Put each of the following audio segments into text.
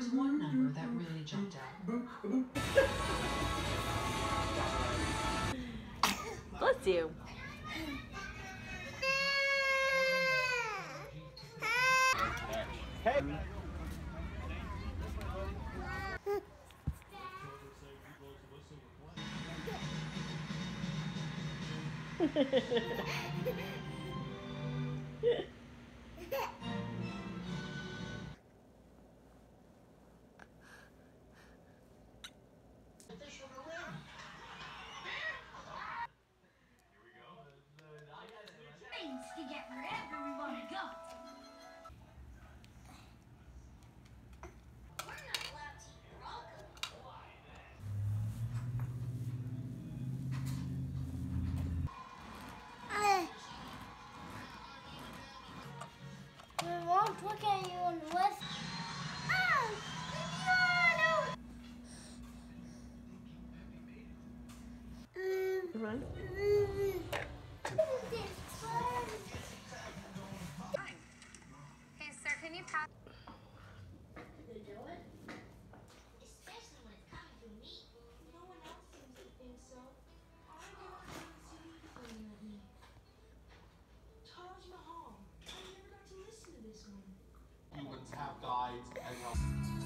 was one number that really jumped out. Bless you. Hey. Things to get wherever we want to go. We're not allowed to eat broccoli. We won't look at you unless. Run. Hey, sir, can you pass? Especially when it's coming from me. No one else seems to think so. I never got to see anything of me. Taj Mahal. I never got to listen to this one. You would have guides and help.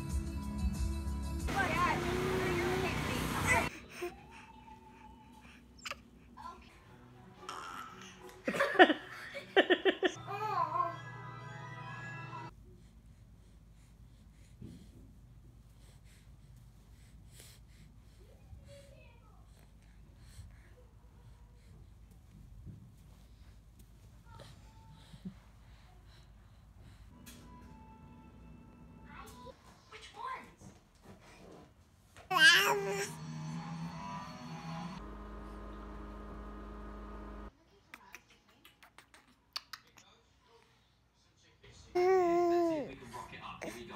Which ones? Let's see if we can rock it up. Here we go.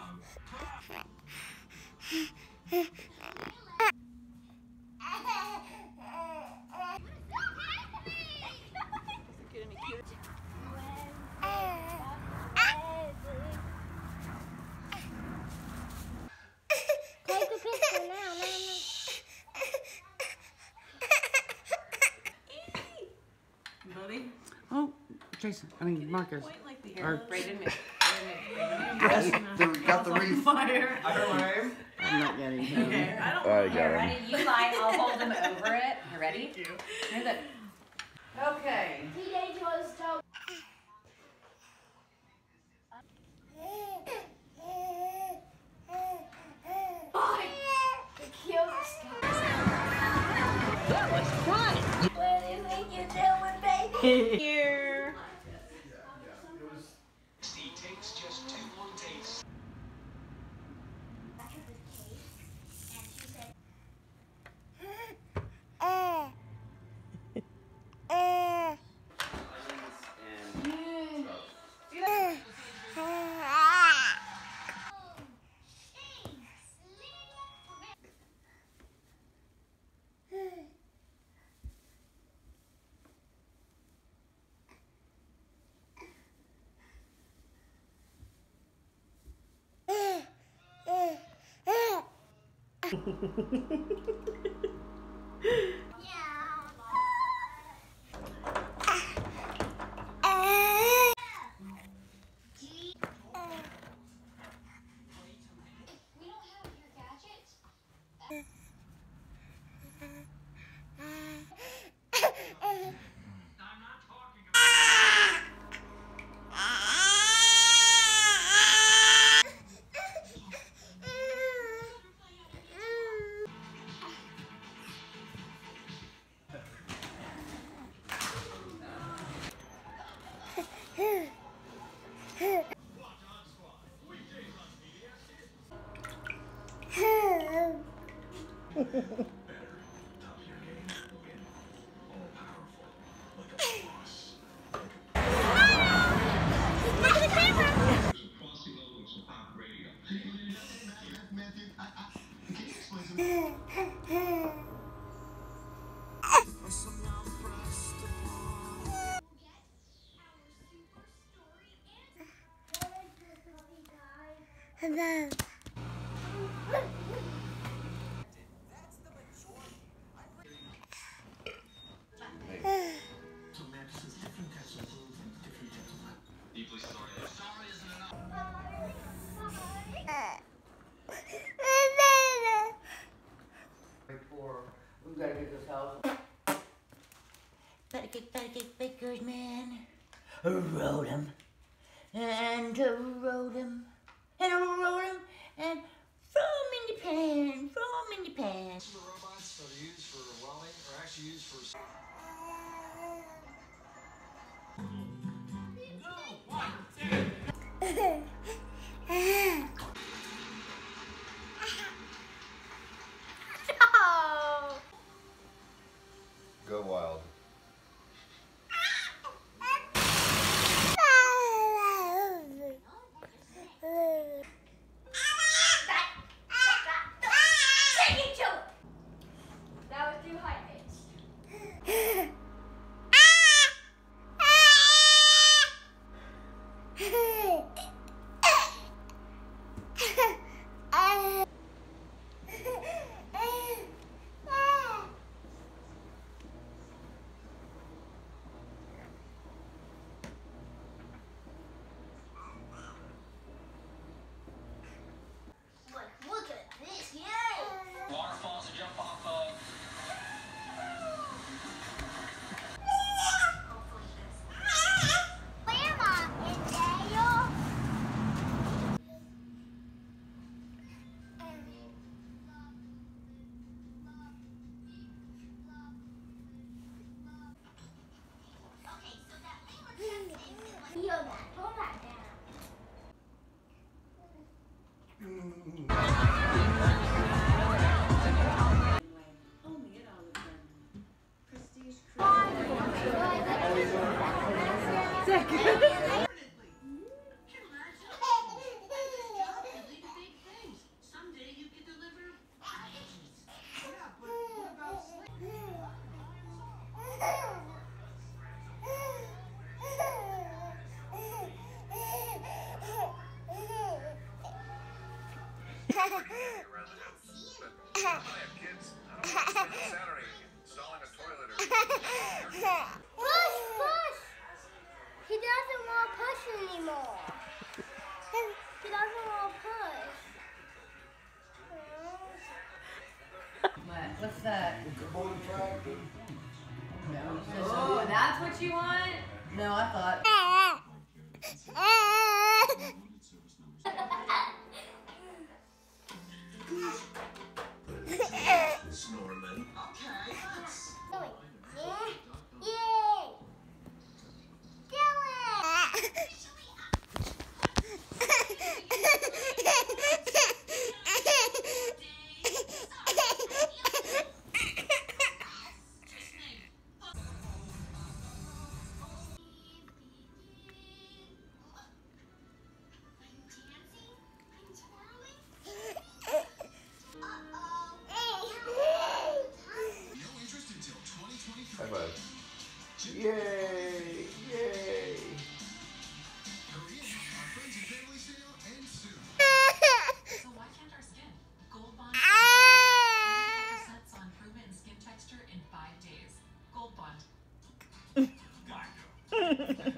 Take a picture now. Buddy? Oh, Jason. I mean, Marcus. Point like the Or- arrow. Braden. Got the wreath. Fire. I don't know. I'm not getting him. Okay, I don't I want got him. Ready? You lie. I'll hold them over it. You ready? you. Here's it. Okay. Teenage was so. That was fun. What do you think you're doing, baby? Here. Takes just 2 more takes. Back of the case, and she said, we don't have your gadgets. And then Deeply sorry. Sorry isn't enough. We gotta get this house. Better get Baker's man. Rode him. And rode him. And rode him. And throw him in the pan. Throw him in the pan. The robots that are used for welding are actually used for. Go wild. That was too high pitched. Look at this, yay! Waterfalls to jump off of. Grandma and Daniel. Okay, so that thing was Yoda, pull that down. Push, push! He doesn't want to push anymore. He doesn't want to push. What's that? No. Oh, that's what you want? No, I thought. Snorman. Okay. Yay! Do No interest until 2023. High five. Yay! Yay! Hurry in. Our friends and family sale ends soon. So why can't our skin? Gold Bond sets on improvement in skin texture in 5 days. Gold Bond. Geico.